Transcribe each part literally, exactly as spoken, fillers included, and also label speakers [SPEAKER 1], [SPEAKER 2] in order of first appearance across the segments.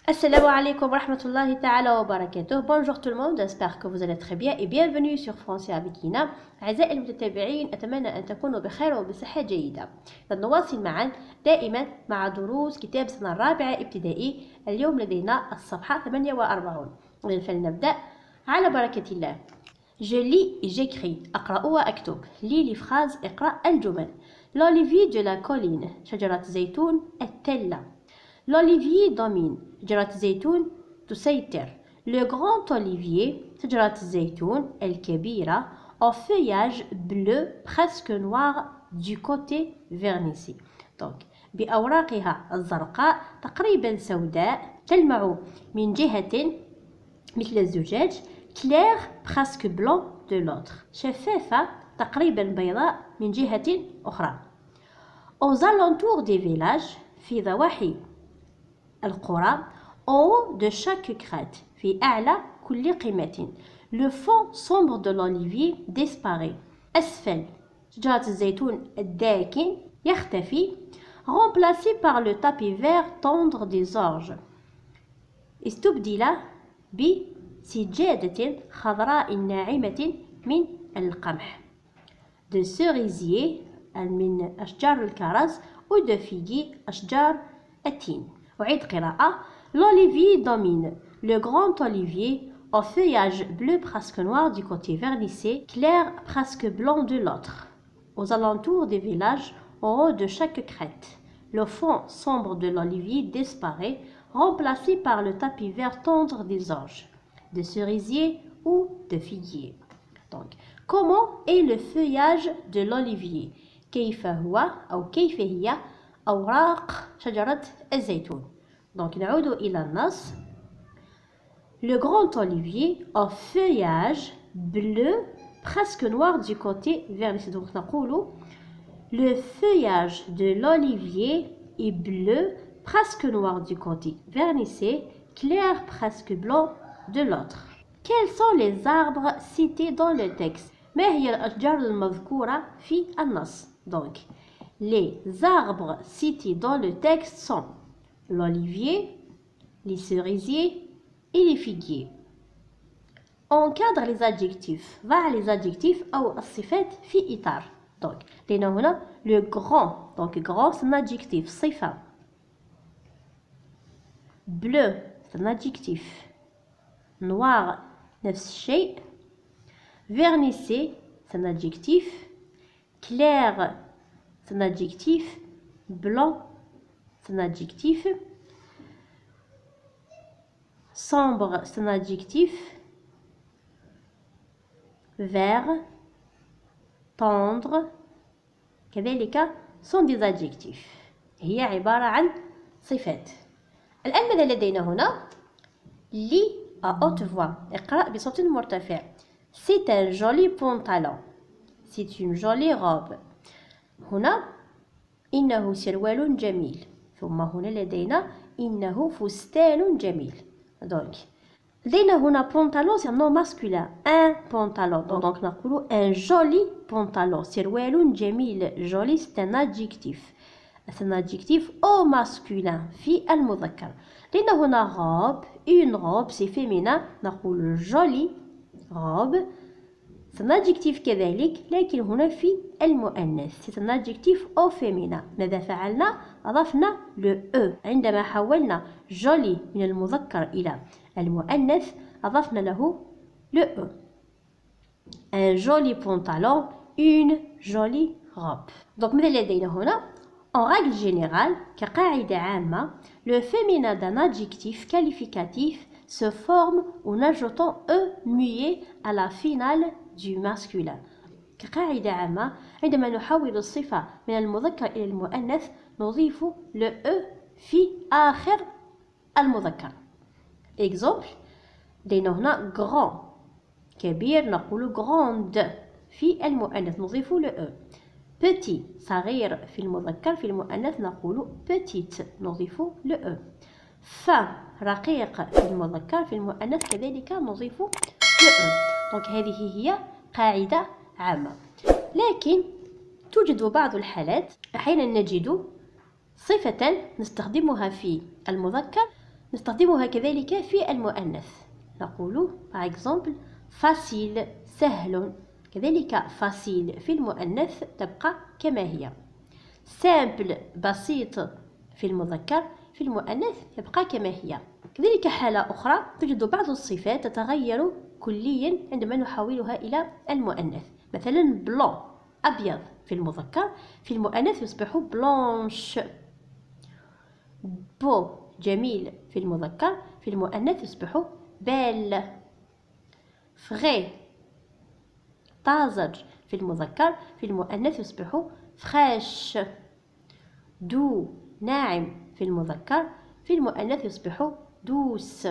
[SPEAKER 1] Assalamu alaikum wa rahmatullahi ta'ala wa barakatuh. Bonjour tout le monde, j'espère que vous allez très bien et bienvenue sur Français avec Ina. أعزائي المتتابعين أتمنى أن تكونوا بخير وبصحة جيدة. نواصل معا دائما مع دروس كتاب سنة الرابعة ابتدائي. اليوم لدينا الصفحة ثمانية وأربعين. فلنبدأ على بركة الله. Je lis et j'écris. أقرأ وأكتب. lis les phrases. اقرأ الجمل. L'olivier de la colline. شجرة زيتون. التلة. L'olivier domine. شجرة زيتون تسيطر. Le grand olivier. شجرة الزيتون الكبيرة au feuillage bleu presque noir du côté vernissé. Donc بأوراقها الزرقاء تقريبا سوداء تلمع من جهة مثل الزجاج clair presque blanc de l'autre. شفافة تقريبا بيضاء من جهة أخرى. Aux alentours des villages في ضواحي القرى au haut de chaque crête في أعلى كل قمة. Le fond sombre de l'olivier disparaît. أسفل شجرة الزيتون الداكن يختفي. Remplacé par le tapis vert tendre des orges. استبدل بسجادة خضراء ناعمة من القمح. De cerisier من أشجار الكرز و de figuier أشجار التين. أعيد قراءة. L'olivier domine. Le grand olivier au feuillage bleu presque noir du côté vernissé, clair presque blanc de l'autre. Aux alentours des villages, au haut de chaque crête, le fond sombre de l'olivier disparaît, remplacé par le tapis vert tendre des orges, de cerisier ou de figuier. Donc, comment est le feuillage de l'olivier? كيف هو أو كيف هي أوراق شجرة الزيتون. Donc, نعود إلى النص. Le grand olivier au feuillage bleu presque noir du côté vernissé. Donc, نقول le feuillage de l'olivier est bleu presque noir du côté vernissé, clair presque blanc de l'autre. Quels sont les arbres cités dans le texte? ما هي الأشجار المذكورة في النص؟ Donc, les arbres cités dans le texte sont l'olivier, les cerisiers et les figuiers. Encadre les adjectifs. ضع les adjectifs أو الصفات في إطار. Donc, لأنه هنا le grand. Donc, grand c'est un adjectif. صفة. Bleu c'est un adjectif. Noir نفس الشيء. Vernissé c'est un adjectif. Clair c'est un adjectif. Blanc c'est un adjectif. Sombre c'est un adjectif. Vert, tendre كذلك sont des adjectifs. هي عبارة عن صفات. الآن ماذا لدينا هنا؟ lis à haute voix. اقرأ بصوت مرتفع. C'est un joli pantalon. C'est une jolie robe. هنا إنه سروال جميل. ثم هنا لدينا إنه فستان جميل. Donc, لدينا هنا pantalon c'est un nom masculin. Un pantalon. Donc, نقول un joli pantalon. سروال جميل. Joli c'est un adjectif. C'est un adjectif au masculin. في المذكر. لدينا هنا robe. Une robe c'est féminin. نقول jolie robe. C'est un adjectif كذلك لكن هنا في المؤنث. C'est un adjectif au féminin. ماذا فعلنا؟ أضفنا le e. عندما حولنا joli من المذكر إلى المؤنث أضفنا له le e. Un joli pantalon, une jolie robe. Donc ماذا لدينا هنا؟ En règle générale, كقاعدة عامة, le féminin d'un adjectif qualificatif se forme en ajoutant e muet à la finale du masculin. كقاعدة عامة عندما نحول الصفة من المذكر إلى المؤنث نضيف le e في آخر المذكر. Exemple لدينا هنا grand كبير نقول grande في المؤنث نضيف le e. Petit صغير في المذكر في المؤنث نقول petite نضيف le e. fin رقيق في المذكر في المؤنث كذلك نضيف le e. Donc هذه هي قاعدة عامة. لكن توجد بعض الحالات أحيانا نجد صفة نستخدمها في المذكر نستخدمها كذلك في المؤنث، نقول par exemple facile سهل، كذلك facile في المؤنث تبقى كما هي. simple بسيط في المذكر، في المؤنث يبقى كما هي. كذلك حالة أخرى توجد بعض الصفات تتغير كليا عندما نحولها إلى المؤنث، مثلا blanc أبيض في المذكر، في المؤنث يصبح blanche. beau جميل في المذكر، في المؤنث يصبح belle. frais طازج في المذكر، في المؤنث يصبح fraîche. doux ناعم في المذكر، في المؤنث يصبح douce.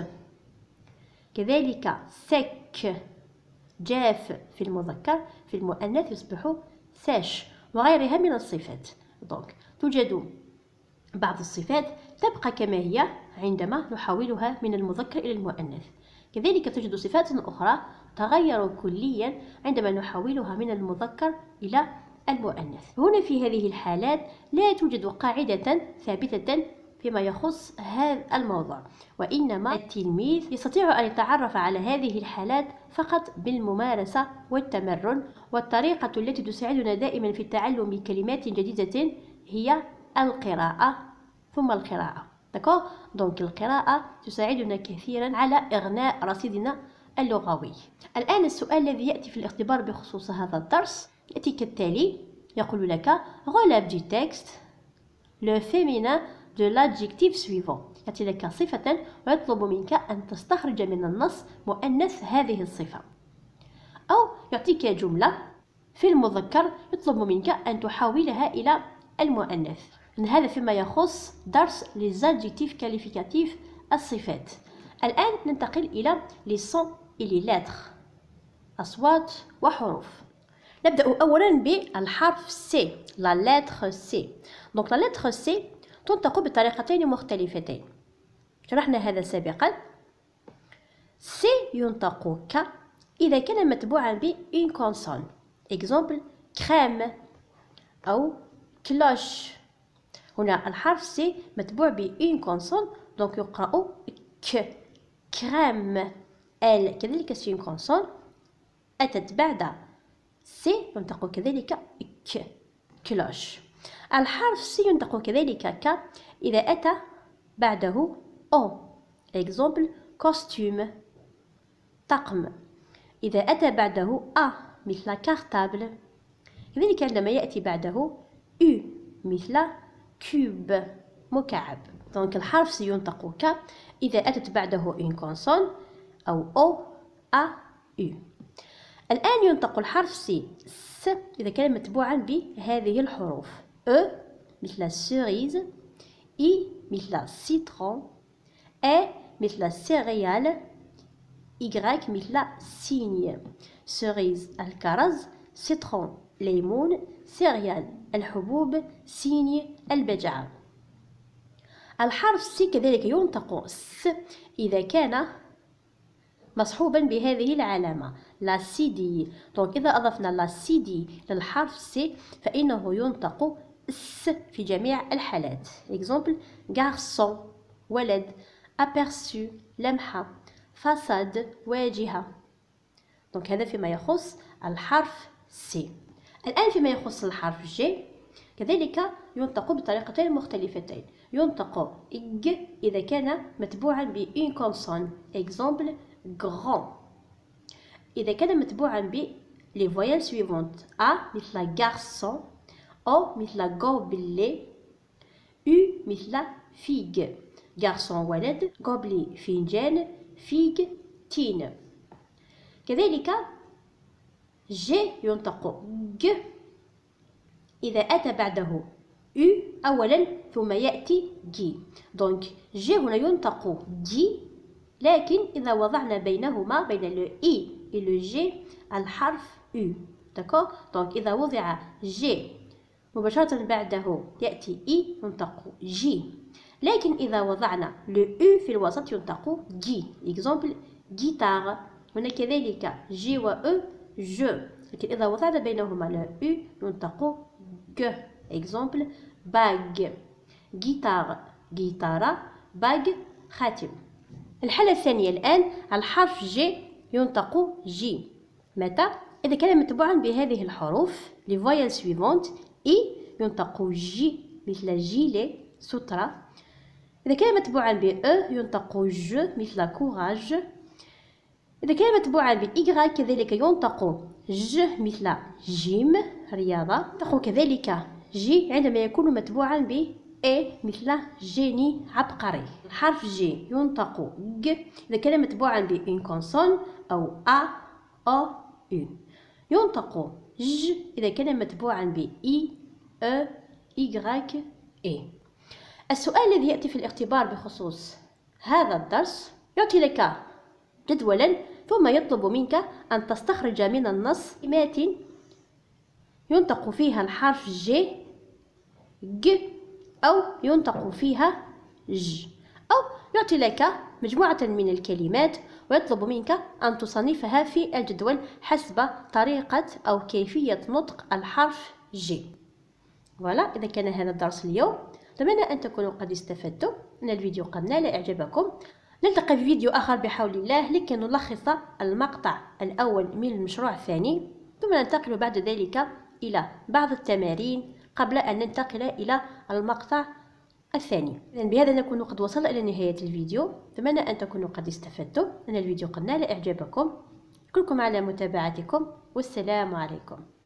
[SPEAKER 1] كذلك sec جاف في المذكر، في المؤنث يصبح sèche، وغيرها من الصفات. دونك توجد بعض الصفات تبقى كما هي عندما نحولها من المذكر إلى المؤنث، كذلك توجد صفات أخرى تغير كليا عندما نحولها من المذكر إلى المؤنث. هنا في هذه الحالات لا توجد قاعدة ثابتة فيما يخص هذا الموضوع، وإنما التلميذ يستطيع أن يتعرف على هذه الحالات فقط بالممارسة والتمرن. والطريقة التي تساعدنا دائما في تعلم كلمات جديدة هي القراءة ثم القراءة. داكور؟ دونك القراءة تساعدنا كثيرا على إغناء رصيدنا اللغوي. الآن السؤال الذي يأتي في الاختبار بخصوص هذا الدرس يأتي كالتالي، يقول لك relève du texte le féminin de l'adjectif suivant. يأتي لك صفة ويطلب منك أن تستخرج من النص مؤنث هذه الصفة، أو يعطيك جملة في المذكر يطلب منك أن تحولها إلى المؤنث. هذا فيما يخص درس les adjectifs qualificatifs الصفات. الآن ننتقل إلى les sons et les lettres أصوات وحروف. نبدأ أولا بالحرف C، la lettre C. donc la lettre C تنطق بطريقتين مختلفتين، شرحنا هذا سابقا. C ينطق ك إذا كان متبوعا ب une consonne، exemple crème أو cloche. هنا الحرف C متبوع ب une consonne، donc يقرأ ك. crème L كذلك c'est une consonne أتت بعد C ينطق كذلك ك. cloche. الحرف C ينطق كذلك ك إذا أتى بعده O، exemple costume طقم. إذا أتى بعده A مثل cartable، كذلك عندما يأتي بعده U مثل cube مكعب. دونك الحرف C ينطق ك إذا أتت بعده une consonne أو O A U. الآن ينطق الحرف C س إذا كان متبوعا بهذه الحروف E مثل cerise، I مثل citron، A مثل céréales، Y مثل cygne. cerise الكرز، citron ليمون، céréales الحبوب، cygne البجعة. الحرف C كذلك ينطق س إذا كان مصحوبا بهذه العلامة لا سي دي. دونك إذا أضفنا لا سي دي للحرف سي فإنه ينطق س في جميع الحالات. exemple garçon ولد، aperçu لمحة، façade واجهة. دونك هذا فيما يخص الحرف سي. الآن فيما يخص الحرف جي كذلك ينطق بطريقتين مختلفتين، ينطق إج إذا كان متبوعا ب une consonne، exemple grand. إذا كان متبوعا ب les voyelles suivantes A مثل garçon، O مثل gobelet، U مثل figue. garçon ولد، gobelet فنجان، figue تين. كذلك G ينطق ج إذا أتى بعده U أولا ثم يأتي جي. دونك G هنا ينطق جي، لكن إذا وضعنا بينهما بين ال I et le G الحرف U. داكور؟ دونك إذا وضع G مباشرة بعده يأتي I ينطق جي، لكن إذا وضعنا le U في الوسط ينطق جي. exemple guitare. هنا كذلك G و E je، لكن إذا وضعنا بينهما le U ينطق ج. exemple bague. guitare guitare، bague خاتم. الحالة الثانية الآن، الحرف جي ينطق جي. متى؟ إذا كان متبوعا بهذه الحروف les voyelles suivantes. إي ينطق جي مثل جيلي سترة. إذا كان متبوعا ب أ ينطق ج مثل كوراج. إذا كان متبوعا ب إي كذلك ينطق ج مثل جيم رياضة. ينطق كذلك جي عندما يكون متبوعا ب إي مثل جيني عبقري. الحرف جي ينطق ج إذا كان متبوعا ب إن كونسون أو أ أو أو. ينطق ج إذا كان متبوعا ب إي أ إيغراك إي. السؤال الذي يأتي في الاختبار بخصوص هذا الدرس يعطي لك جدولا ثم يطلب منك أن تستخرج من النص كلمات ينطق فيها الحرف جي ج أو ينطق فيها ج، أو يعطي لك مجموعة من الكلمات ويطلب منك أن تصنفها في الجدول حسب طريقة أو كيفية نطق الحرف جي. فوالا، إذا كان هذا الدرس اليوم، أتمنى أن تكونوا قد استفدتم من الفيديو قد نال إعجابكم. نلتقي في فيديو آخر بحول الله لكي نلخص المقطع الأول من المشروع الثاني، ثم ننتقل بعد ذلك إلى بعض التمارين قبل أن ننتقل إلى المقطع الثاني. إذن بهذا نكون قد وصلنا إلى نهاية الفيديو. أتمنى أن تكونوا قد استفدتم من الفيديو قد نال إعجابكم. أشكركم على متابعتكم والسلام عليكم.